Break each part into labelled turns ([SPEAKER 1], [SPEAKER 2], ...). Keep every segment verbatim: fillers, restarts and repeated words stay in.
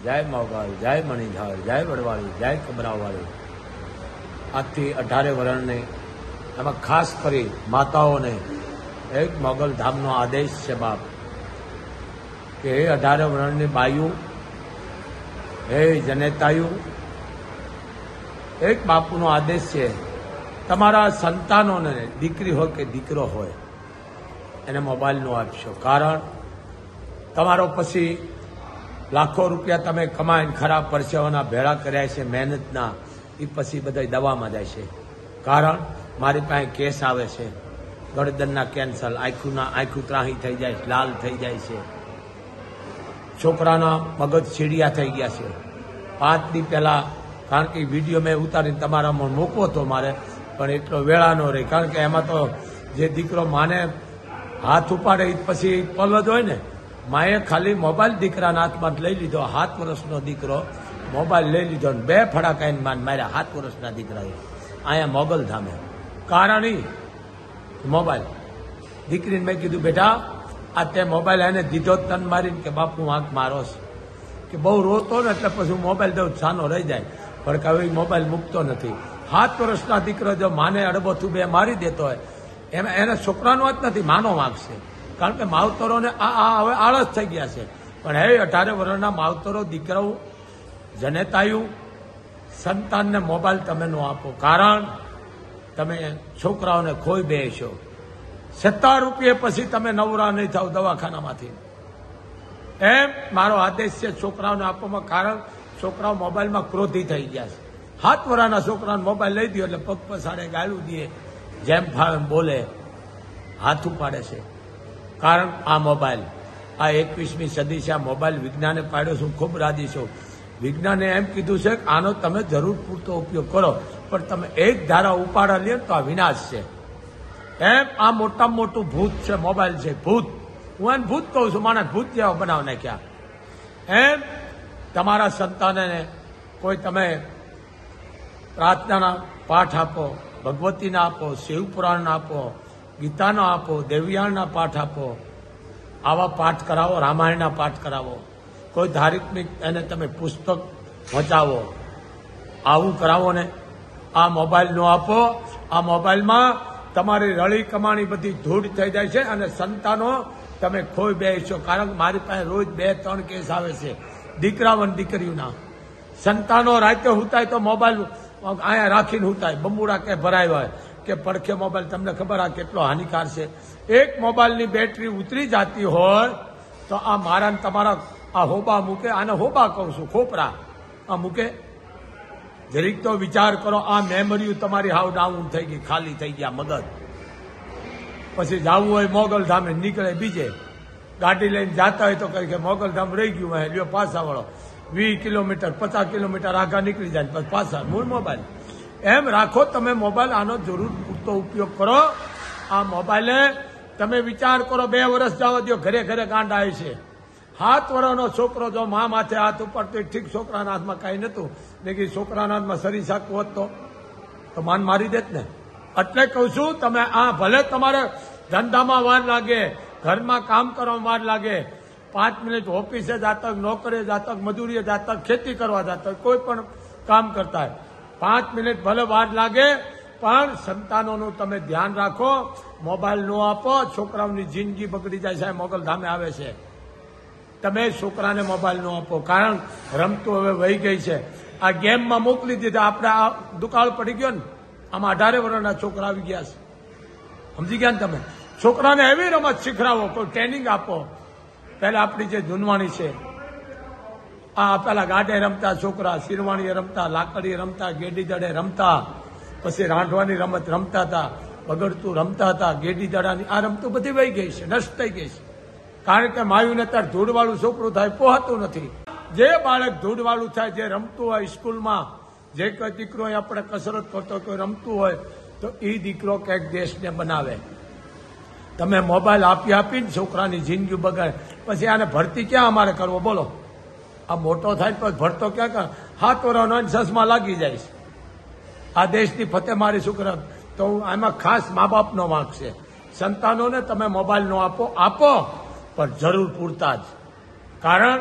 [SPEAKER 1] જય મોગલ, જય મણિધર, જય વડવાળી, જય કમરાવાળી. આજથી અઢારે વરણને એમાં ખાસ કરી માતાઓને એક મોગલ ધામનો આદેશ છે બાપ કે હે અઢારે વરણની બાયું, હે જનેતાયું, એક બાપુનો આદેશ છે તમારા સંતાનોને દીકરી હોય કે દીકરો હોય એને મોબાઈલ ન આપશો. કારણ તમારો પછી લાખો રૂપિયા તમે કમાઈને ખરાબ પરસેવાના ભેળા કર્યા છે મહેનતના, એ પછી બધા દવામાં જાય છે. કારણ મારી પાસે કેસ આવે છે, ગરદનના કેન્સર, આંખુના આંખું ત્રાહી થઈ જાય છે, લાલ થઈ જાય છે, છોકરાના મગજ સીડિયા થઈ ગયા છે. પાંચ દી પહેલા કારણ કે વિડીયો મેં ઉતારીને તમારામાં મૂકવો હતો મારે, પણ એટલો વેળા ન રહી. કારણ કે એમાં તો જે દીકરો માને હાથ ઉપાડે એ પછી પલ જ હોય ને. માએ ખાલી મોબાઈલ દીકરાના હાથમાં લઈ લીધો, સાત વર્ષનો દીકરો મોબાઈલ લઈ લીધો ને બે ફડાકાઈને માન માર્યા સાત વર્ષના દીકરાએ અહીંયા મોગલ ધામે. કારણ ઈ મોબાઈલ. દીકરીને મેં કીધું બેટા આ તે મોબાઈલ એને દીધો તન મારીને કે બાપુ આંખ મારોસ, કે બહુ રોતો ને એટલે પછી હું મોબાઈલ દઉં છાનો રહી જાય, પણ કે હવે મોબાઈલ મૂકતો નથી. સાત વર્ષના દીકરો જો માને અડબોથું બે મારી દેતો હોય એમાં એને છોકરાનો જ નથી માનો વાંક છે. કારણ કે માવતરોને આ આ હવે આળસ થઈ ગયા છે. પણ હે અઢારે વર્ષના માવતરો, દીકરાઓ, જનેતાયું, સંતાનને મોબાઈલ તમે ન આપો. કારણ તમે છોકરાઓને ખોઈ બેસો. સત્તર રૂપિયા પછી તમે નવરા નહીં થાવ દવાખાનામાંથી. એમ મારો આદેશ છે છોકરાઓને આપવામાં. કારણ છોકરાઓ મોબાઈલમાં ક્રોધી થઈ ગયા છે. હાથ વરાના છોકરાને મોબાઈલ લઈ દો એટલે પગ પસાડે, ગાળું દે, જેમ ફાવે બોલે, હાથ ઉપાડે છે. કારણ આ મોબાઈલ, આ એકવીસમી સદી છે. આ મોબાઈલ વિજ્ઞાને પાડ્યો છું, ખૂબ રાજી છું. વિજ્ઞાને એમ કીધું છે કે આનો તમે જરૂર પૂરતો ઉપયોગ કરો, પણ તમે એક ધારા ઉપાડા લે તો આ વિનાશ છે. એમ આ મોટામાં મોટું ભૂત છે મોબાઈલ છે. ભૂત, હું એને ભૂત કહું છું. માણસ ભૂત જેવા બનાવ નાખ્યા. એમ તમારા સંતાનને કોઈ તમે પ્રાર્થનાના પાઠ આપો, ભગવતીના આપો, શિવપુરાણના આપો, ગીતાના આપો, દેવયાણના પાઠ આપો. આવા પાઠ કરાવો, રામાયણના પાઠ કરાવો. કોઈ ધાર્મિક એને તમે પુસ્તક વંચાવો, આવું કરાવો ને. આ મોબાઈલ નો આપો. આ મોબાઈલમાં તમારી રળી કમાણી બધી ધૂળ થઈ જાય છે અને સંતાનો તમે ખોઈ બેસો. કારણ કે મારી પાસે રોજ બે ત્રણ કેસ આવે છે દીકરાઓ અને દીકરીઓના. સંતાનો રાતે હુતાય તો મોબાઈલ અહીંયા રાખીને હુતાય, બંબુડા કે ભરાય હોય કે પડખે મોબાઈલ. તમને ખબર આ કેટલો હાનિકાર છે. એક મોબાઈલની બેટરી ઉતરી જતી હોય તો આ મારા ને તમારા આ હોબા મૂકે. આને હોબા કહું છું, ખોપરા આ મૂકે. જરીક તો વિચાર કરો. આ મેમરીઓ તમારી હાવ ડાઉન થઈ ગઈ, ખાલી થઈ ગયા મગજ. પછી જવું હોય મોગલ ધામે, નીકળે બીજે ગાડી લઈને જતા હોય તો કહે કે મોગલ ધામ રહી ગયું હોય, લ્યો પાછા વળો. વીસ કિલોમીટર પચાસ કિલોમીટર આગળ નીકળી જાય પછી પાછા મૂળ મોબાઈલ. એમ રાખો તમે મોબાઈલ. આનો જરૂર પૂરતો ઉપયોગ કરો. આ મોબાઈલે તમે વિચાર કરો, બે વર્ષ જવા દો, ઘરે ઘરે ગાંડ આવે છે. સાત વર્ષનો છોકરો જો મા માથે હાથ ઉપાડતો, ઠીક છોકરાના હાથમાં કાંઈ નતું ને કે છોકરાના હાથમાં સરી શાકું હોત તો માન મારી દેત ને. એટલે કહું છું તમે આ ભલે તમારે ધંધામાં વાર લાગે, ઘરમાં કામ કરવામાં વાર લાગે, પાંચ મિનિટ ઓફિસે જાતક, નોકરીએ જાતક, મજૂરીએ જાતક, ખેતી કરવા જાતક, કોઈ પણ કામ કરતા હોય, પાંચ મિનિટ ભલે વાર લાગે, પણ સંતાનોનું તમે ધ્યાન રાખો. મોબાઈલ ન આપો. છોકરાઓની જિંદગી બગડી જાય છે. મોગલ ધામે આવે છે. તમે છોકરાને મોબાઈલ ન આપો. કારણ રમતું હવે વહી ગઈ છે. આ ગેમમાં મોકલી દીધા. આપણે આ દુકાળ પડી ગયો ને, આમાં અઢારે વર્ષના છોકરા આવી ગયા છે. સમજી ગયા ને તમે? છોકરાને એવી રમત શીખરાવો, કોઈ ટ્રેનિંગ આપો. પહેલા આપણી જે જૂનવાણી છે, આ પેલા ગાડે રમતા છોકરા, શિરવાણીએ રમતા, લાકડીએ રમતા, ગેડી દડે રમતા, પછી રાંધવાની રમત રમતા હતા, બગડતું રમતા હતા, ગેડી દડાની આ રમતું બધી વહી ગઈ છે, નષ્ટ થઈ ગઈ છે. કારણ કે માયુને ત્યારે ધૂળવાળું છોકરું થાય પોહાતું નથી. જે બાળક ધૂળવાળું થાય, જે રમતું હોય સ્કૂલમાં, જે કોઈ દીકરો આપણે કસરત કરતો કોઈ રમતું હોય તો એ દીકરો કંઈક દેશને બનાવે. તમે મોબાઈલ આપી આપીને છોકરાની જિંદગી બગાડે. પછી આને ભરતી ક્યાં અમારે કરવો બોલો? આ મોટો થાય તો ભરતો ક્યાં કર? હાથ વરાનો ચશ્મા લાગી જાય છે. આ દેશની ફતેહ મારી છોકરા. તો આમાં ખાસ મા બાપનો વાંક છે. સંતાનોને તમે મોબાઈલ નો આપો. આપો પણ જરૂર પૂરતા જ. કારણ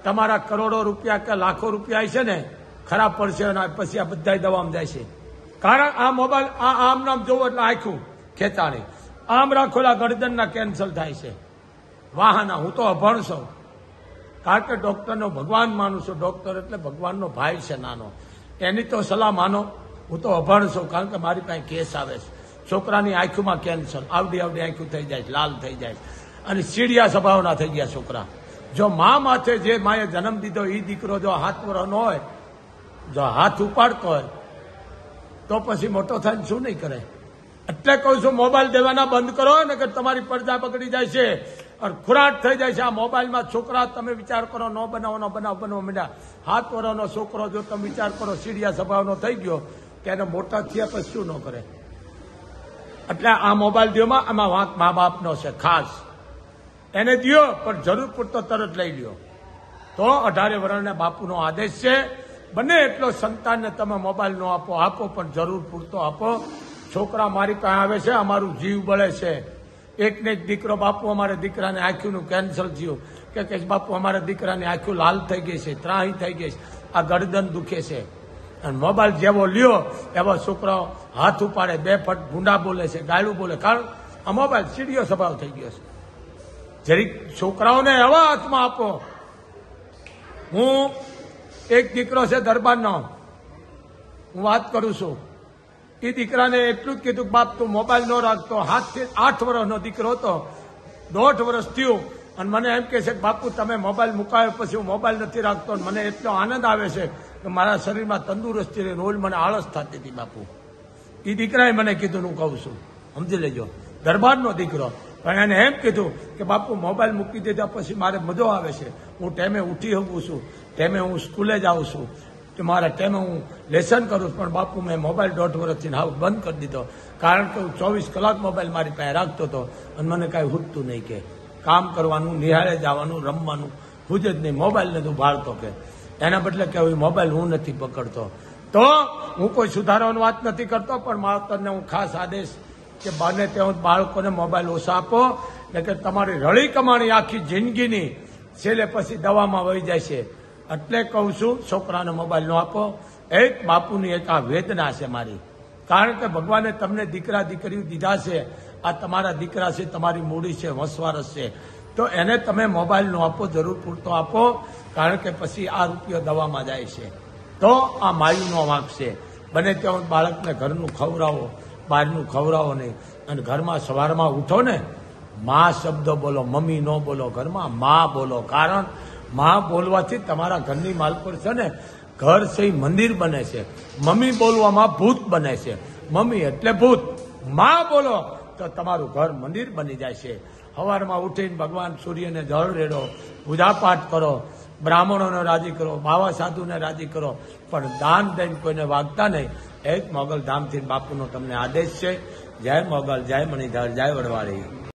[SPEAKER 1] તમારા કરોડો રૂપિયા કે લાખો રૂપિયા છે ને ખરાબ પડશે અને પછી આ બધા દવામાં જાય છે. કારણ આ મોબાઈલ આ આમ નામ જોવો એટલે આખું ખેંચાણી, આમ રાખોલા ગરદનના કેન્સલ થાય છે. વાહના હું તો અભણ છું, કારણ કે ડોક્ટરનો ભગવાન માનું છું. ડોક્ટર એટલે ભગવાનનો ભાઈ છે નાનો, એની તો સલાહ માનો. હું તો અભણ છું, કારણ કે મારી પાસે કેસ આવે છે. છોકરાની આંખોમાં કેન્સર, આવડી આવડી આંખું થઈ જાય છે, લાલ થઈ જાય છે, અને સીડિયા સ્વભાવના થઈ ગયા છોકરા. જો મા માથે જે માએ જન્મ દીધો એ દીકરો જો હાથ વરનો હોય, જો હાથ ઉપાડતો હોય તો પછી મોટો થઈને શું નહીં કરે. એટલે કહું છું મોબાઈલ દેવાના બંધ કરો ને, કે તમારી પડદા બગડી જાય છે અને ખુરાટ થઈ જાય છે. આ મોબાઈલમાં છોકરા તમે વિચાર કરો, નો બનાવવાનો બનાવ બનવા માંડ્યા. હાથ વરનો છોકરો જો તમે વિચાર કરો સીડિયા સ્વભાવનો થઈ ગયો, કે એને મોટા થયા પછી શું ન કરે. એટલે આ મોબાઈલ દ્યોમાં આમાં વાંક મા બાપનો છે ખાસ. એને દ્યો પણ જરૂર પૂરતો તરત લઈ લ્યો. તો અઢારે વર્ષના બાપુનો આદેશ છે, બને એટલો સંતાનને તમે મોબાઈલ નો આપો, આપો પણ જરૂર પૂરતો આપો. છોકરા મારી પાસે આવે છે, અમારું જીવ બળે છે. એક ને એક દીકરો, બાપુ અમારે દીકરાને આંખનું કેન્સર થયું, કે કે બાપુ અમારા દીકરાની આંખું લાલ થઈ ગઈ છે, ત્રાહી થઈ ગઈ છે, આ ગરદન દુખે છે. અને મોબાઈલ જેવો લ્યો એવો છોકરાઓ હાથ ઉપાડે, બે ફટ ભૂંડા બોલે છે, ગાયડું બોલે. કારણ આ મોબાઈલ સીડીયો સ્વભાવ થઈ ગયો છે. જરીક છોકરાઓને એવા હાથમાં આપો. હું એક દીકરો છે દરબારનો, હું વાત કરું છું. એ દીકરાને એટલું જ કીધું કે બાપ તું મોબાઈલ ન રાખતો. હાથથી આઠ વર્ષનો દીકરો હતો, દોઢ વર્ષ થયું, અને મને એમ કહે છે કે બાપુ તમે મોબાઈલ મુકાયો પછી હું મોબાઈલ નથી રાખતો. મને એટલો આનંદ આવે છે કે મારા શરીરમાં તંદુરસ્તી રહે, રોજ મને આળસ થતી હતી બાપુ. એ દીકરાએ મને કીધું, હું કહું છું, સમજી લેજો, દરબારનો દીકરો. પણ એને એમ કીધું કે બાપુ મોબાઈલ મૂકી દીધા પછી મારે મજો આવે છે, હું ટાઈમે ઉઠી શકું છું, ટાઈમે હું સ્કૂલે જાઉં છું, કે મારા ટાઈમે હું લેસન કરું છું. પણ બાપુ મેં મોબાઈલ દોઢ વર્ષથી હાવ બંધ કરી દીધો, કારણ કે હું ચોવીસ કલાક મોબાઈલ મારી પાસે રાખતો હતો અને મને કાંઈ હૂટતું નહીં. કે કામ કરવાનું, નિહાળે જવાનું, રમવાનું, હું જ નહીં, મોબાઈલને તું ભાળતો. કે એના બદલે કે મોબાઈલ હું નથી પકડતો. તો હું કોઈ સુધારવાની વાત નથી કરતો, પણ માવતરને હું ખાસ આદેશ કે બને ત્યાં બાળકોને મોબાઈલ ઓછા આપો, એટલે કે તમારી રળી કમાણી આખી જિંદગીની છેલ્લે પછી દવામાં વહી જાય છે. એટલે કહું છું છોકરાને મોબાઈલ ન આપો. એક બાપુની એક આ વેદના છે મારી, કારણ કે ભગવાને તમને દીકરા દીકરીઓ દીધા છે. આ તમારા દીકરા છે, તમારી મૂડી છે, વંશવારસ છે. તો એને તમે મોબાઈલ ન આપો, જરૂર પૂરતો આપો, કારણ કે પછી આ રૂપિયો દવામાં જાય છે. તો આ માયુનો વાંક છે. બને ત્યાં બાળકને ઘરનું ખવડાવો, બહારનું ખવડાવો નહીં. અને ઘરમાં સવારમાં ઉઠો ને, મા શબ્દ બોલો, મમ્મી ન બોલો, ઘરમાં મા બોલો. કારણ મા બોલવાથી તમારા ઘરની માલપુર છે ને, ઘર છે મંદિર બને છે. મમ્મી બોલવામાં ભૂત બને છે. મમ્મી એટલે ભૂત. મા બોલો તો તમારું ઘર મંદિર બની જાય છે. સવારમાં ઉઠીને ભગવાન સૂર્યને જળ રેડો, પૂજાપાઠ કરો, બ્રાહ્મણોને રાજી કરો, બાવા સાધુને રાજી કરો, પણ દાન દઈને કોઈને વાગતા નહીં. એક મોગલ ધામથી બાપુનો તમને આદેશ છે. જય મોગલ, જય મણિધર, જય વડવાળી.